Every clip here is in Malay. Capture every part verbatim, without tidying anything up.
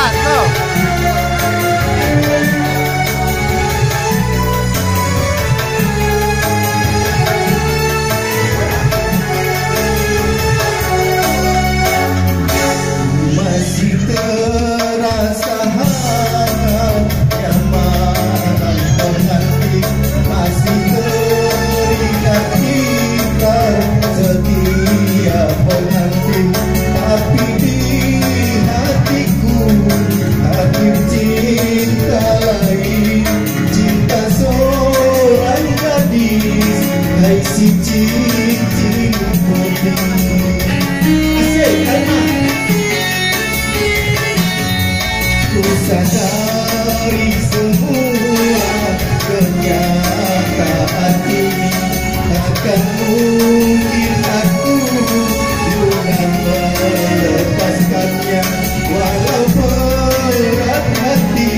Sadari semua kenyataan ini, takkan mungkin aku dengan melepaskannya. Walau berat hati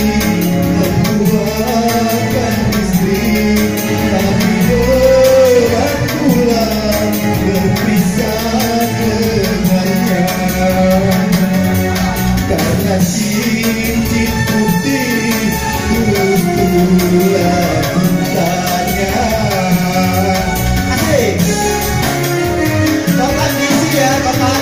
membuahkan istri, tapi berat pula berpisah dengannya. Karena cincin putih terus pula cintanya. Asik. Bapak ngisi ya, Bapak.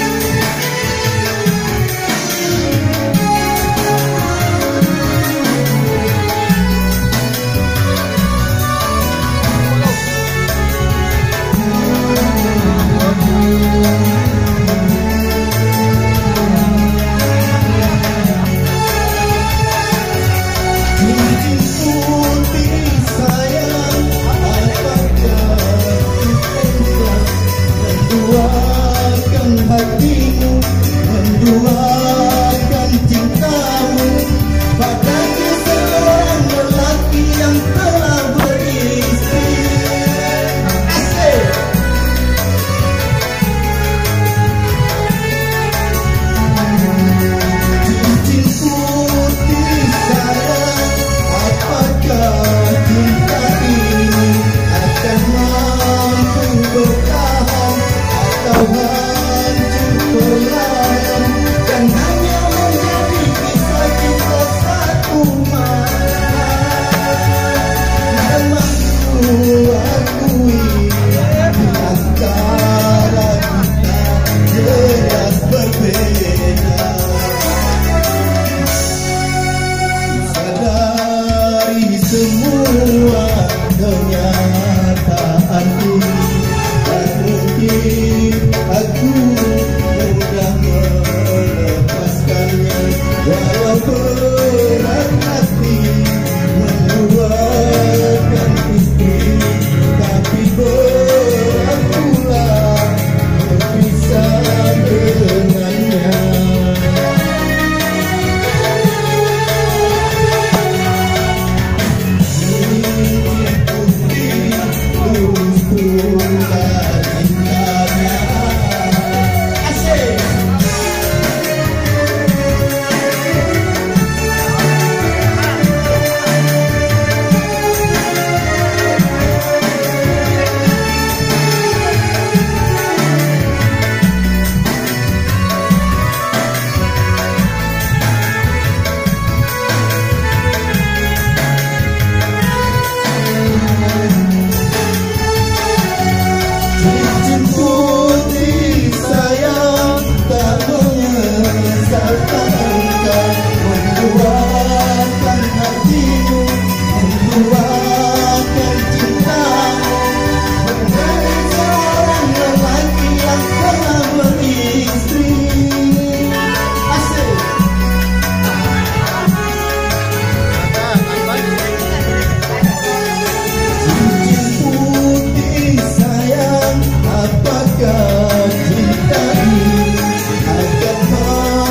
Hatimu menduakan cintamu pada seorang lelaki yang telah beristri. Asik. Cincin putih sayang, apakah cinta ini akan mampu bertahan atau perlahan dan hanya menjadi kisah cinta satu malam. Memang ku akui di antara kita jelas berbeda. Sadari semua kenyataan ini, tak mungkin aku mudah melepaskannya. Walau berat hati mengeluarkan istri, tapi berat pula berpisah dengannya. Cincin putih terus pula cintanya. Cincin putih sayang, tak menyesalkan engkau menjual